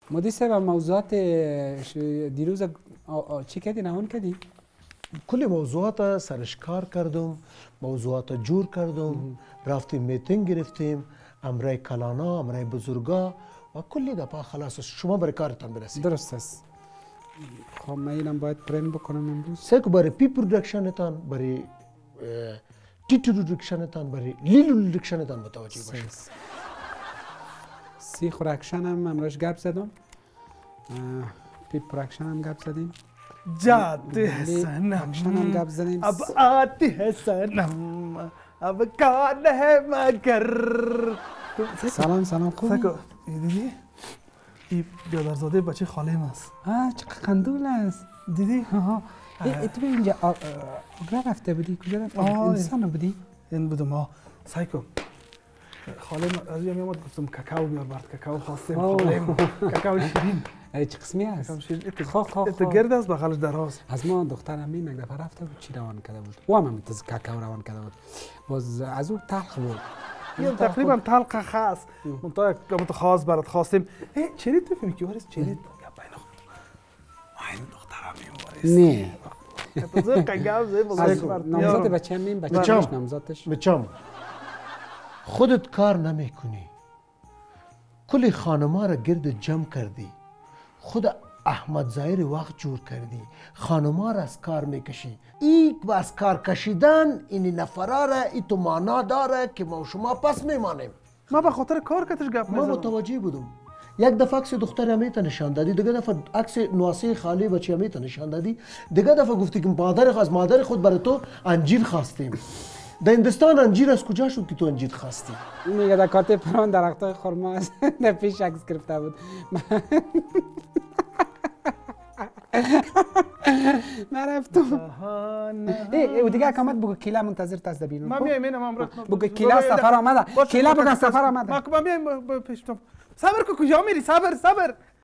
مدیر صاحب موضوعات دیروز چی کردی نهان کردی؟ کلی موضوعات سرش کار کردم، موضوعات جور کردم، رفتیم میتینگ گرفتیم، امرای کلانا، امرای بزرگا و کلی دپا خلاص شما برای کارتان برسید. درست است. خب من اینم باید پرین بکنم امروز. سیکو برای پی پرودکشنتان، برای تی پرودکشنتان، برای لیلو پرودکشنتان متوجه باشید. سی خورکشن هم امروز گپ زدم. پی پرودکشن هم گپ زدیم. جاده حسنم هم گپ زدیم. اب آتی حسنم اب کان ہے مگر. سلام خوبی؟ دیدی؟ این بیادرزاده بچه خاله است. چقدر خندول است. دیدی؟ تو به اینجا آگرا رفته بودی؟ کجا رفته بودی؟ انسان بودی؟ این بودم سعی کن. خاله از یه میامد گفتم کاکاو بیار برد. کاکاو خواستیم خاله کاکاو شیرین. چه قسمی هست؟ ات گرد است بغلش دراز. از ما دخترم یک دفعه رفته بود چی روان کرده بود؟ او هم میتونست کاکاو روان کرده بود. باز از او تلخ بود. یه تقریبا تلخ خاص. منطقه که خاص برات خواستیم. چرید تو فهمی که وارث چرید؟ یا بین این دخترم میوارث. نه. تو قگاو زی بزرگ نامزد بچه هم این بچه‌ش نامزدش. بچم خودت کار نمیکنی. کلی خانما را گرد جمع کردی. خود احمد ظاهر وقت جور کردی. خانما را از کار میکشی. این با از کار کشیدن این نفرا را ای تو معنا داره که ما شما پس میمانیم. ما به خاطر کار کتش گپ ما متوجه بودم. یک دفعه عکس دختر امیت نشان دادی، دیگه دفعه عکس نواسه خاله بچه امیت نشان دادی، دیگه دفعه گفتی که از مادر خود برای تو انجیر خواستیم. در هندوستان انجیر از کجا شد که تو انجیر خواستی؟ میگه در کارت پران درختای خرما است. در پیش عکس گرفته بود. من رفتم. او دیگه اکامت بگو کیلا منتظر تاز ده بیرون. من میایم اینم رفتم. بگو کیلا سفر آمده. کیلا بگو سفر آمده. من میایم پیش تو. صبر کو کجا میری؟ صبر.